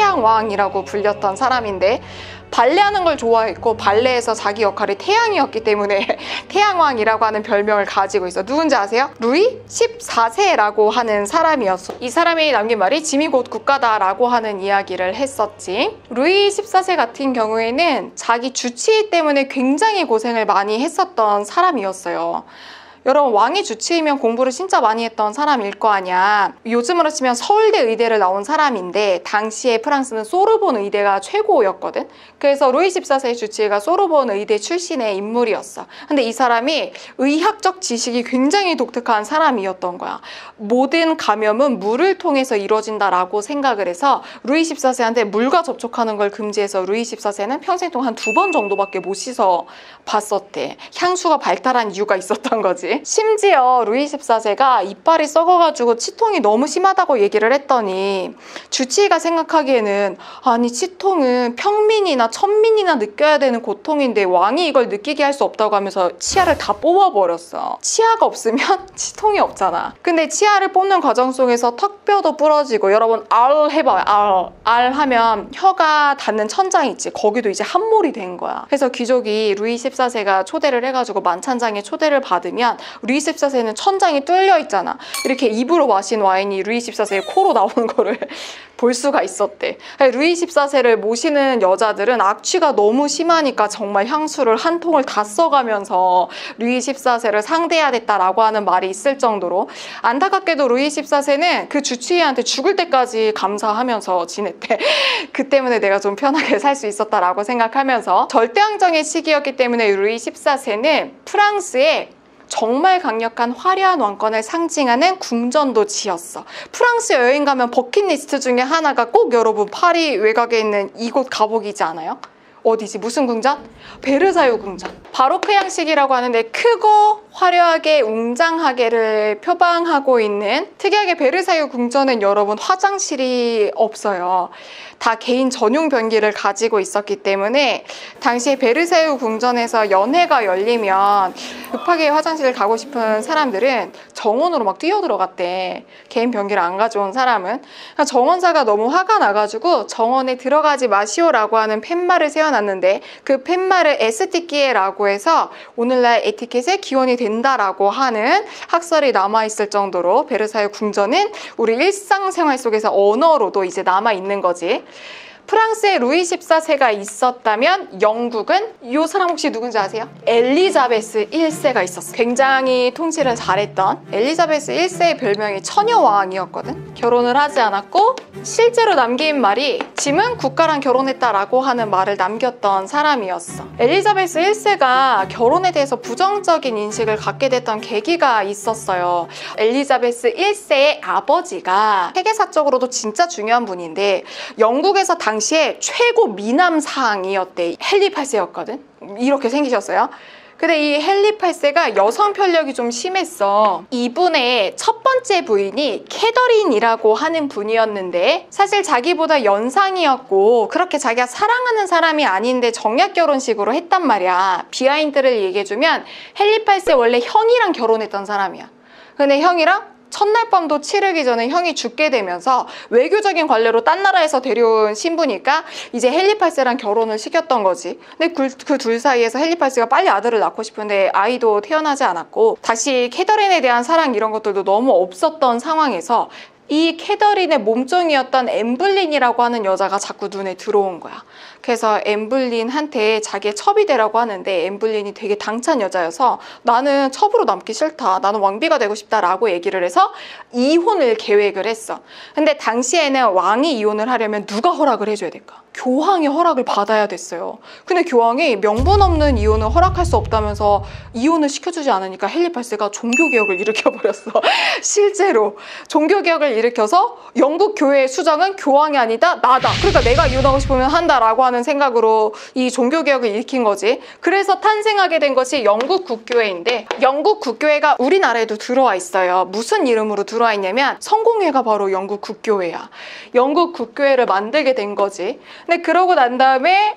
S1: 태양왕이라고 불렸던 사람인데, 발레하는 걸 좋아했고 발레에서 자기 역할이 태양이었기 때문에 태양왕이라고 하는 별명을 가지고 있어. 누군지 아세요? 루이 십사 세라고 하는 사람이었어. 이 사람이 남긴 말이 짐이 곧 국가다 라고 하는 이야기를 했었지. 루이 십사 세 같은 경우에는 자기 주치의 때문에 굉장히 고생을 많이 했었던 사람이었어요. 여러분, 왕이 주치의면 공부를 진짜 많이 했던 사람일 거 아니야. 요즘으로 치면 서울대 의대를 나온 사람인데 당시에 프랑스는 소르본 의대가 최고였거든. 그래서 루이 십사 세의 주치의가 소르본 의대 출신의 인물이었어. 근데 이 사람이 의학적 지식이 굉장히 독특한 사람이었던 거야. 모든 감염은 물을 통해서 이루어진다라고 생각을 해서 루이 십사 세한테 물과 접촉하는 걸 금지해서 루이 십사 세는 평생 동안 한 두 번 정도밖에 못 씻어 봤었대. 향수가 발달한 이유가 있었던 거지. 심지어 루이 십사 세가 이빨이 썩어가지고 치통이 너무 심하다고 얘기를 했더니 주치의가 생각하기에는 아니 치통은 평민이나 천민이나 느껴야 되는 고통인데 왕이 이걸 느끼게 할 수 없다고 하면서 치아를 다 뽑아버렸어. 치아가 없으면 치통이 없잖아. 근데 치아를 뽑는 과정 속에서 턱뼈도 부러지고, 여러분 알 해봐요. 알. 알 하면 혀가 닿는 천장 있지. 거기도 이제 함몰이 된 거야. 그래서 귀족이 루이 십사 세가 초대를 해가지고 만찬장에 초대를 받으면 루이 십사 세는 천장이 뚫려 있잖아. 이렇게 입으로 마신 와인이 루이 십사 세의 코로 나오는 거를 볼 수가 있었대. 루이 십사 세를 모시는 여자들은 악취가 너무 심하니까 정말 향수를 한 통을 다 써가면서 루이 십사 세를 상대해야 됐다라고 하는 말이 있을 정도로, 안타깝게도 루이 십사 세는 그 주치의한테 죽을 때까지 감사하면서 지냈대. 그 때문에 내가 좀 편하게 살 수 있었다라고 생각하면서, 절대왕정의 시기였기 때문에 루이 십사 세는 프랑스의 정말 강력한 화려한 왕권을 상징하는 궁전도 지었어. 프랑스 여행 가면 버킷리스트 중에 하나가 꼭 여러분 파리 외곽에 있는 이곳 가보기지 않아요? 어디지? 무슨 궁전? 베르사유 궁전. 바로크 양식이라고 하는데 크고 화려하게 웅장하게를 표방하고 있는, 특이하게 베르사유 궁전은 여러분 화장실이 없어요. 다 개인 전용 변기를 가지고 있었기 때문에 당시에 베르사유 궁전에서 연회가 열리면 급하게 화장실을 가고 싶은 사람들은 정원으로 막 뛰어들어갔대. 개인 변기를 안 가져온 사람은. 정원사가 너무 화가 나가지고 정원에 들어가지 마시오라고 하는 팻말을 세워놨는데, 그 팻말을 에스티키에라고 해서 오늘날 에티켓의 기원이 된다라고 하는 학설이 남아있을 정도로 베르사유 궁전은 우리 일상생활 속에서 언어로도 이제 남아있는 거지. 프랑스에 루이 십사 세가 있었다면 영국은 이 사람 혹시 누군지 아세요? 엘리자베스 일 세가 있었어. 굉장히 통치를 잘했던 엘리자베스 일 세의 별명이 처녀왕이었거든. 결혼을 하지 않았고 실제로 남긴 말이 짐은 국가랑 결혼했다라고 하는 말을 남겼던 사람이었어. 엘리자베스 일 세가 결혼에 대해서 부정적인 인식을 갖게 됐던 계기가 있었어요. 엘리자베스 일 세의 아버지가 세계사적으로도 진짜 중요한 분인데 영국에서 당시에 최고 미남 사항이었대. 헨리 팔 세였거든? 이렇게 생기셨어요. 근데 이 헨리 팔 세가 여성 편력이 좀 심했어. 이분의 첫 번째 부인이 캐더린이라고 하는 분이었는데 사실 자기보다 연상이었고 그렇게 자기가 사랑하는 사람이 아닌데 정략 결혼식으로 했단 말이야. 비하인드를 얘기해주면 헨리 팔 세 원래 형이랑 결혼했던 사람이야. 근데 형이랑 첫날 밤도 치르기 전에 형이 죽게 되면서 외교적인 관례로 딴 나라에서 데려온 신부니까 이제 헨리 팔 세랑 결혼을 시켰던 거지. 근데 그 둘 사이에서 헨리 팔 세가 빨리 아들을 낳고 싶은데 아이도 태어나지 않았고 다시 캐더린에 대한 사랑 이런 것들도 너무 없었던 상황에서 이 캐더린의 몸종이었던 엠블린이라고 하는 여자가 자꾸 눈에 들어온 거야. 그래서 엠블린한테 자기의 첩이 되라고 하는데 엠블린이 되게 당찬 여자여서 나는 첩으로 남기 싫다. 나는 왕비가 되고 싶다라고 얘기를 해서 이혼을 계획을 했어. 근데 당시에는 왕이 이혼을 하려면 누가 허락을 해줘야 될까? 교황의 허락을 받아야 됐어요. 근데 교황이 명분 없는 이혼을 허락할 수 없다면서 이혼을 시켜주지 않으니까 헨리 팔 세가 종교개혁을 일으켜버렸어. 실제로 종교개혁을 일으켜서 영국 교회의 수장은 교황이 아니다 나다. 그러니까 내가 이혼하고 싶으면 한다라고 하는 생각으로 이 종교개혁을 일으킨 거지. 그래서 탄생하게 된 것이 영국 국교회인데 영국 국교회가 우리나라에도 들어와 있어요. 무슨 이름으로 들어와 있냐면 성공회가 바로 영국 국교회야. 영국 국교회를 만들게 된 거지. 근데 그러고 난 다음에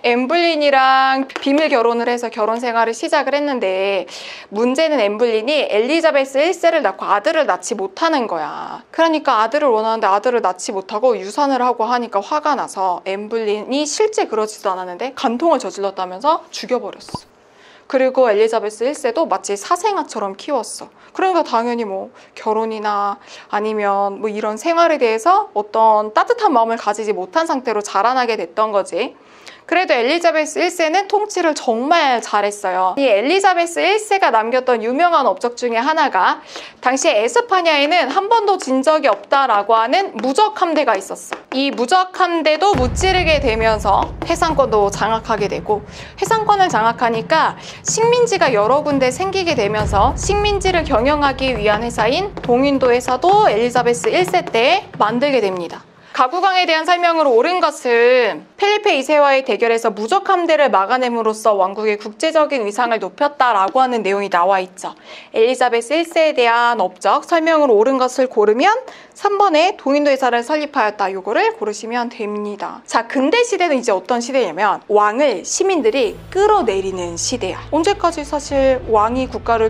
S1: 엠블린이랑 비밀 결혼을 해서 결혼 생활을 시작을 했는데 문제는 엠블린이 엘리자베스 일 세를 낳고 아들을 낳지 못하는 거야. 그러니까 아들을 원하는데 아들을 낳지 못하고 유산을 하고 하니까 화가 나서 엠블린이 실제 그러지도 않았는데 간통을 저질렀다면서 죽여버렸어. 그리고 엘리자베스 일 세도 마치 사생아처럼 키웠어. 그러니까 당연히 뭐 결혼이나 아니면 뭐 이런 생활에 대해서 어떤 따뜻한 마음을 가지지 못한 상태로 자라나게 됐던 거지. 그래도 엘리자베스 일 세는 통치를 정말 잘했어요. 이 엘리자베스 일 세가 남겼던 유명한 업적 중에 하나가 당시에 에스파냐에는 한 번도 진 적이 없다라고 하는 무적 함대가 있었어. 이 무적 함대도 무찌르게 되면서 해상권도 장악하게 되고 해상권을 장악하니까 식민지가 여러 군데 생기게 되면서 식민지를 경영하기 위한 회사인 동인도 회사도 엘리자베스 일 세 때 만들게 됩니다. 가국왕에 대한 설명으로 옳은 것은 필리페 이 세와의 대결에서 무적 함대를 막아냄으로써 왕국의 국제적인 위상을 높였다라고 하는 내용이 나와 있죠. 엘리자베스 일 세에 대한 업적, 설명으로 옳은 것을 고르면 삼 번에 동인도 회사를 설립하였다. 요거를 고르시면 됩니다. 자, 근대 시대는 이제 어떤 시대냐면 왕을 시민들이 끌어내리는 시대야. 언제까지 사실 왕이 국가를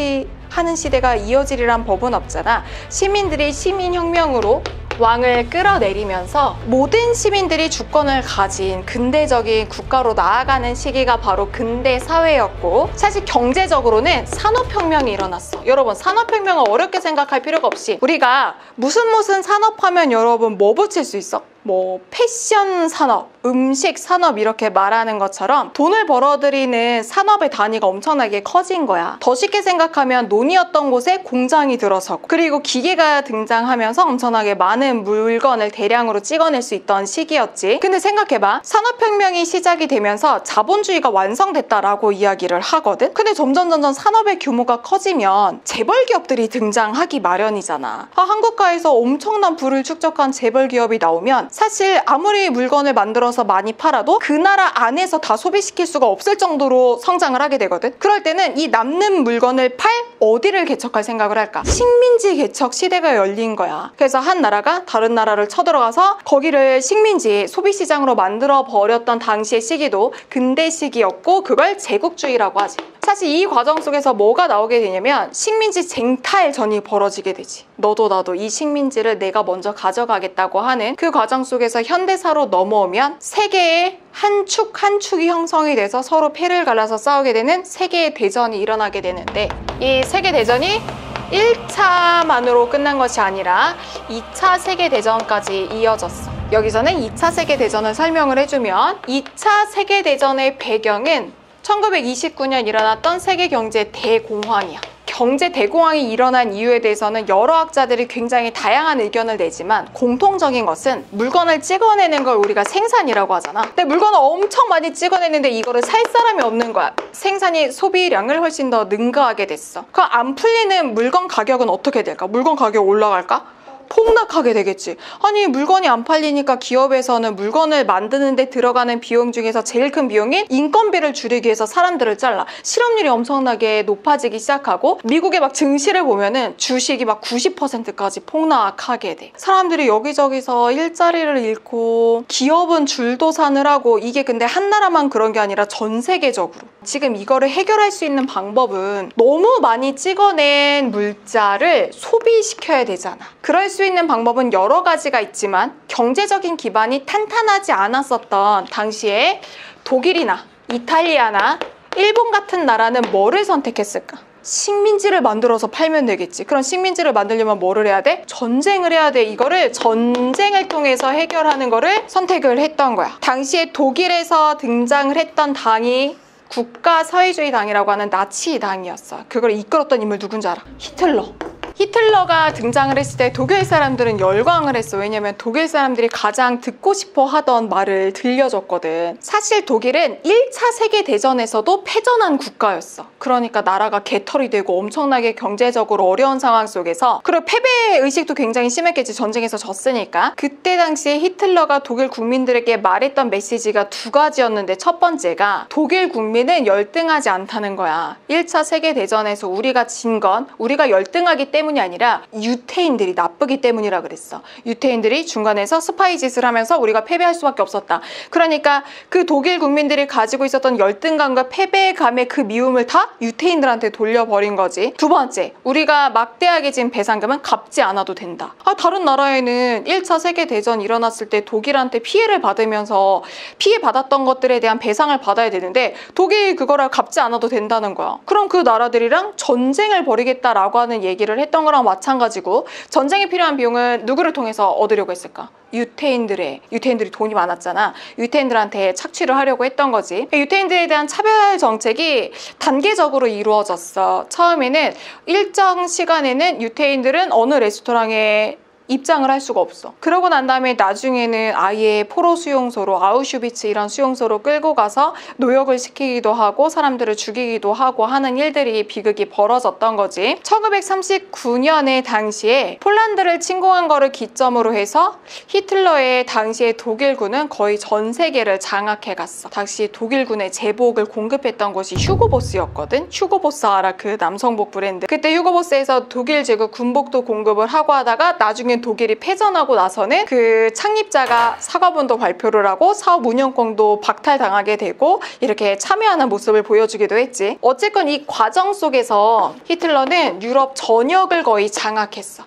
S1: 통치하는 시대가 이어지리란 법은 없잖아. 시민들이 시민혁명으로 왕을 끌어내리면서 모든 시민들이 주권을 가진 근대적인 국가로 나아가는 시기가 바로 근대 사회였고 사실 경제적으로는 산업혁명이 일어났어. 여러분 산업혁명을 어렵게 생각할 필요가 없이 우리가 무슨 무슨 산업하면 여러분 뭐 붙일 수 있어? 뭐 패션 산업, 음식 산업 이렇게 말하는 것처럼 돈을 벌어들이는 산업의 단위가 엄청나게 커진 거야. 더 쉽게 생각하면 논이었던 곳에 공장이 들어서고 그리고 기계가 등장하면서 엄청나게 많은 물건을 대량으로 찍어낼 수 있던 시기였지. 근데 생각해봐. 산업혁명이 시작이 되면서 자본주의가 완성됐다라고 이야기를 하거든. 근데 점점 점점 산업의 규모가 커지면 재벌 기업들이 등장하기 마련이잖아. 아, 한국가에서 엄청난 부를 축적한 재벌 기업이 나오면 사실 아무리 물건을 만들어서 많이 팔아도 그 나라 안에서 다 소비시킬 수가 없을 정도로 성장을 하게 되거든. 그럴 때는 이 남는 물건을 팔 어디를 개척할 생각을 할까? 식민지 개척 시대가 열린 거야. 그래서 한 나라가 다른 나라를 쳐들어가서 거기를 식민지 소비시장으로 만들어 버렸던 당시의 시기도 근대 시기였고 그걸 제국주의라고 하지. 사실 이 과정 속에서 뭐가 나오게 되냐면 식민지 쟁탈전이 벌어지게 되지. 너도 나도 이 식민지를 내가 먼저 가져가겠다고 하는 그 과정 속에서 현대사로 넘어오면 세계의 한 축 한 축이 형성이 돼서 서로 패를 갈라서 싸우게 되는 세계의 대전이 일어나게 되는데 이 세계대전이 일 차만으로 끝난 것이 아니라 이 차 세계대전까지 이어졌어. 여기서는 이 차 세계대전을 설명을 해주면 이 차 세계대전의 배경은 천구백이십구 년 일어났던 세계경제 대공황이야. 경제 대공황이 일어난 이유에 대해서는 여러 학자들이 굉장히 다양한 의견을 내지만 공통적인 것은 물건을 찍어내는 걸 우리가 생산이라고 하잖아. 근데 물건을 엄청 많이 찍어내는데 이거를 살 사람이 없는 거야. 생산이 소비량을 훨씬 더 능가하게 됐어. 그럼 안 풀리는 물건 가격은 어떻게 될까? 물건 가격 올라갈까? 폭락하게 되겠지. 아니 물건이 안 팔리니까 기업에서는 물건을 만드는 데 들어가는 비용 중에서 제일 큰 비용인 인건비를 줄이기 위해서 사람들을 잘라. 실업률이 엄청나게 높아지기 시작하고 미국의 막 증시를 보면은 주식이 막 구십 퍼센트까지 폭락하게 돼. 사람들이 여기저기서 일자리를 잃고 기업은 줄도산을 하고, 이게 근데 한 나라만 그런 게 아니라 전 세계적으로. 지금 이거를 해결할 수 있는 방법은 너무 많이 찍어낸 물자를 소비시켜야 되잖아. 그럴 수 있는 방법은 여러 가지가 있지만 경제적인 기반이 탄탄하지 않았었던 당시에 독일이나 이탈리아나 일본 같은 나라는 뭐를 선택했을까? 식민지를 만들어서 팔면 되겠지. 그럼 식민지를 만들려면 뭐를 해야 돼? 전쟁을 해야 돼. 이거를 전쟁을 통해서 해결하는 거를 선택을 했던 거야. 당시에 독일에서 등장을 했던 당이 국가사회주의 당이라고 하는 나치 당이었어. 그걸 이끌었던 인물 누군지 알아? 히틀러. 히틀러가 등장을 했을 때 독일 사람들은 열광을 했어. 왜냐면 독일 사람들이 가장 듣고 싶어 하던 말을 들려줬거든. 사실 독일은 일 차 세계대전에서도 패전한 국가였어. 그러니까 나라가 개털이 되고 엄청나게 경제적으로 어려운 상황 속에서, 그리고 패배의식도 굉장히 심했겠지. 전쟁에서 졌으니까. 그때 당시에 히틀러가 독일 국민들에게 말했던 메시지가 두 가지였는데, 첫 번째가 독일 국민은 열등하지 않다는 거야. 일 차 세계대전에서 우리가 진 건 우리가 열등하기 때문에 때문이 아니라 유태인들이 나쁘기 때문이라 그랬어. 유태인들이 중간에서 스파이 짓을 하면서 우리가 패배할 수밖에 없었다. 그러니까 그 독일 국민들이 가지고 있었던 열등감과 패배감의 그 미움을 다 유태인들한테 돌려버린 거지. 두 번째, 우리가 막대하게 진 배상금은 갚지 않아도 된다. 아, 다른 나라에는 일 차 세계대전 일어났을 때 독일한테 피해를 받으면서 피해 받았던 것들에 대한 배상을 받아야 되는데 독일이 그거를 갚지 않아도 된다는 거야. 그럼 그 나라들이랑 전쟁을 벌이겠다라고 하는 얘기를 했던 거랑 마찬가지고, 전쟁에 필요한 비용을 누구를 통해서 얻으려고 했을까? 유태인들의, 유태인들이 돈이 많았잖아. 유태인들한테 착취를 하려고 했던 거지. 유태인들에 대한 차별 정책이 단계적으로 이루어졌어. 처음에는 일정 시간에는 유태인들은 어느 레스토랑에 입장을 할 수가 없어. 그러고 난 다음에 나중에는 아예 포로 수용소로, 아우슈비츠 이런 수용소로 끌고 가서 노역을 시키기도 하고 사람들을 죽이기도 하고 하는 일들이, 비극이 벌어졌던 거지. 천구백삼십구 년에 당시에 폴란드를 침공한 거를 기점으로 해서 히틀러의 당시의 독일군은 거의 전 세계를 장악해 갔어. 당시 독일군의 제복을 공급했던 곳이 휴고보스였거든. 휴고보스 알아? 그 남성복 브랜드. 그때 휴고보스에서 독일 제국 군복도 공급을 하고 하다가 나중에 독일이 패전하고 나서는 그 창립자가 사과문도 발표를 하고 사업 운영권도 박탈당하게 되고 이렇게 참여하는 모습을 보여주기도 했지. 어쨌건 이 과정 속에서 히틀러는 유럽 전역을 거의 장악했어.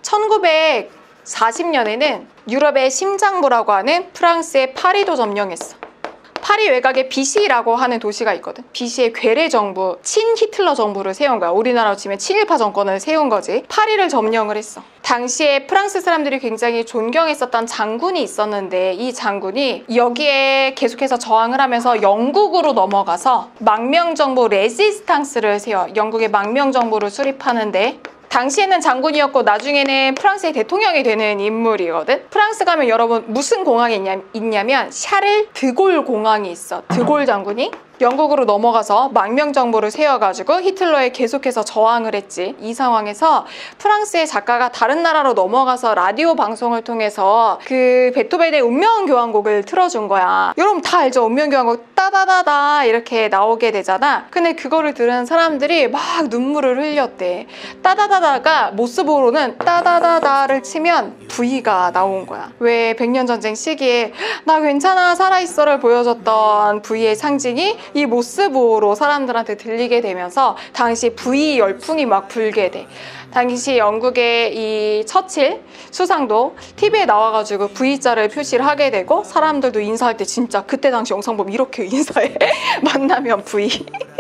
S1: 천구백사십 년에는 유럽의 심장부라고 하는 프랑스의 파리도 점령했어. 파리 외곽에 비시라고 하는 도시가 있거든. 비시의 괴뢰 정부, 친 히틀러 정부를 세운 거야. 우리나라로 치면 친일파 정권을 세운 거지. 파리를 점령을 했어. 당시에 프랑스 사람들이 굉장히 존경했었던 장군이 있었는데, 이 장군이 여기에 계속해서 저항을 하면서 영국으로 넘어가서 망명정부 레지스탕스를 세워 영국의 망명정부를 수립하는데, 당시에는 장군이었고 나중에는 프랑스의 대통령이 되는 인물이거든. 프랑스 가면 여러분 무슨 공항이 있냐, 있냐면 샤를 드골 공항이 있어. 드골 장군이 영국으로 넘어가서 망명정부를 세워가지고 히틀러에 계속해서 저항을 했지. 이 상황에서 프랑스의 작가가 다른 나라로 넘어가서 라디오 방송을 통해서 그 베토벤의 운명교향곡을 틀어준 거야. 여러분 다 알죠? 운명교향곡 따다다다 이렇게 나오게 되잖아. 근데 그거를 들은 사람들이 막 눈물을 흘렸대. 따다다다가 모습으로는 따다다다를 치면 V가 나온 거야. 왜 백년전쟁 시기에 나 괜찮아 살아있어를 보여줬던 V의 상징이 이 모습으로 사람들한테 들리게 되면서 당시 V 열풍이 막 불게 돼. 당시 영국의 이 처칠 수상도 티비에 나와가지고 V자를 표시를 하게 되고, 사람들도 인사할 때 진짜 그때 당시 영상 보면 이렇게 인사해. 만나면 V.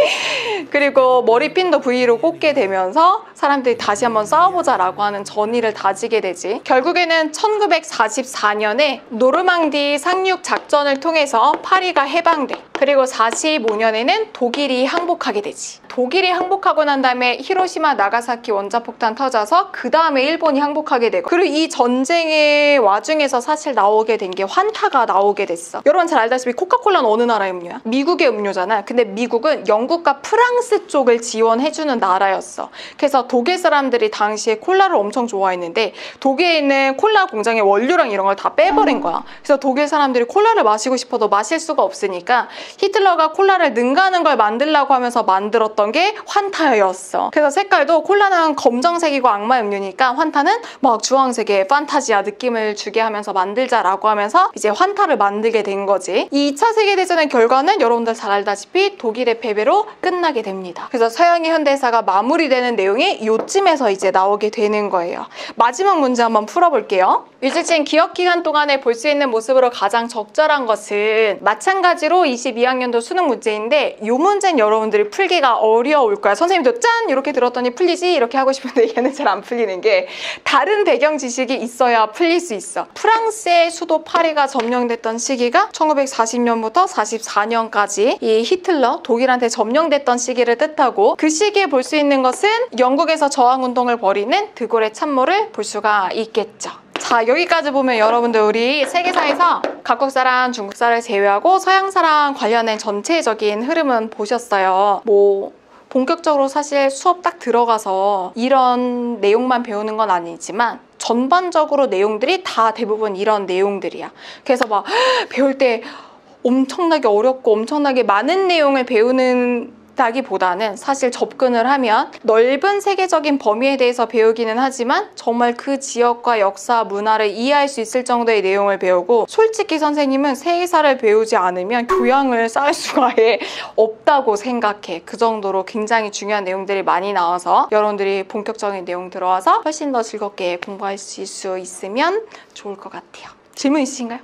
S1: 그리고 머리핀도 V로 꽂게 되면서 사람들이 다시 한번 싸워보자 라고 하는 전의를 다지게 되지. 결국에는 천구백사십사 년에 노르망디 상륙 작전을 통해서 파리가 해방돼. 그리고 사십오 년에는 독일이 항복하게 되지. 독일이 항복하고 난 다음에 히로시마, 나가사키 원자폭탄 터져서 그 다음에 일본이 항복하게 되고, 그리고 이 전쟁의 와중에서 사실 나오게 된 게 환타가 나오게 됐어. 여러분 잘 알다시피 코카콜라는 어느 나라의 음료야? 미국의 음료잖아. 근데 미국은 영국과 프랑스 쪽을 지원해주는 나라였어. 그래서 독일 사람들이 당시에 콜라를 엄청 좋아했는데 독일에 있는 콜라 공장의 원료랑 이런 걸 다 빼버린 거야. 그래서 독일 사람들이 콜라를 마시고 싶어도 마실 수가 없으니까 히틀러가 콜라를 능가하는 걸 만들려고 하면서 만들었던 게 환타였어. 그래서 색깔도 콜라는 검정색이고 악마 음료니까 환타는 막 주황색의 판타지아 느낌을 주게 하면서 만들자라고 하면서 이제 환타를 만들게 된 거지. 이 이 차 세계대전의 결과는 여러분들 잘 알다시피 독일의 패배로 끝나게 됩니다. 그래서 서양의 현대사가 마무리되는 내용이 요쯤에서 이제 나오게 되는 거예요. 마지막 문제 한번 풀어볼게요. 일제시행 기억기간 동안에 볼 수 있는 모습으로 가장 적절한 것은, 마찬가지로 이십이 학년도 수능 문제인데 이 문제는 여러분들이 풀기가 어려울 거야. 선생님도 짠! 이렇게 들었더니 풀리지? 이렇게 하고 싶은데 얘는 잘 안 풀리는 게, 다른 배경 지식이 있어야 풀릴 수 있어. 프랑스의 수도 파리가 점령됐던 시기가 천구백사십 년부터 사십사 년까지 이 히틀러, 독일한테 점령됐던 시기를 뜻하고, 그 시기에 볼 수 있는 것은 영국에서 저항운동을 벌이는 드골의 참모를 볼 수가 있겠죠. 자, 여기까지 보면 여러분들 우리 세계사에서 각국사랑 중국사를 제외하고 서양사랑 관련된 전체적인 흐름은 보셨어요. 뭐 본격적으로 사실 수업 딱 들어가서 이런 내용만 배우는 건 아니지만 전반적으로 내용들이 다 대부분 이런 내용들이야. 그래서 막 배울 때 엄청나게 어렵고 엄청나게 많은 내용을 배우는 다기보다는 사실 접근을 하면 넓은 세계적인 범위에 대해서 배우기는 하지만 정말 그 지역과 역사, 문화를 이해할 수 있을 정도의 내용을 배우고, 솔직히 선생님은 세계사를 배우지 않으면 교양을 쌓을 수가 아예 없다고 생각해. 그 정도로 굉장히 중요한 내용들이 많이 나와서 여러분들이 본격적인 내용 들어와서 훨씬 더 즐겁게 공부하실 수 있으면 좋을 것 같아요. 질문 있으신가요?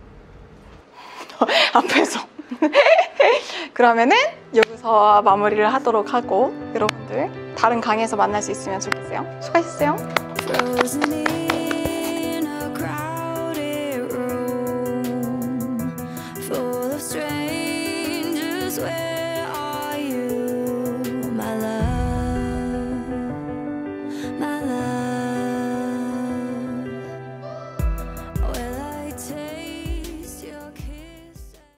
S1: 앞에서 그러면은 여기서 마무리를 하도록 하고, 여러분들 다른 강의에서 만날 수 있으면 좋겠어요. 수고하셨어요.